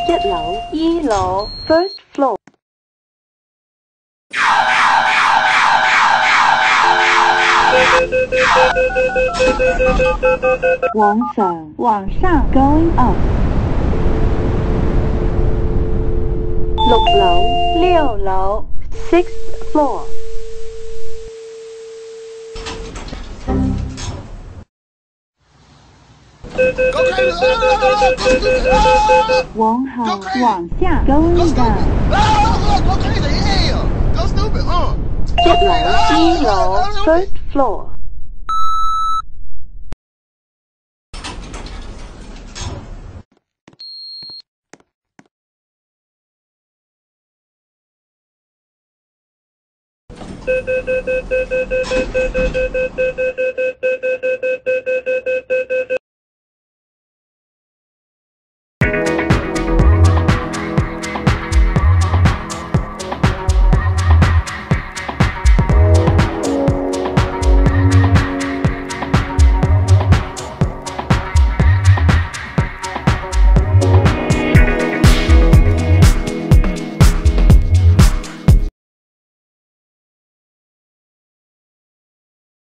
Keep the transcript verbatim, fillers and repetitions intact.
一樓一樓 first floor。往上往上 going up。六樓六樓 sixth floor。往後往下 going down。一樓一樓 first floor。